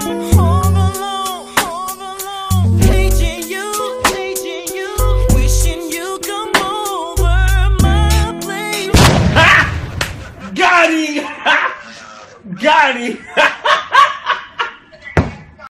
Paging you, wishing you come over my place. Got him! Got him!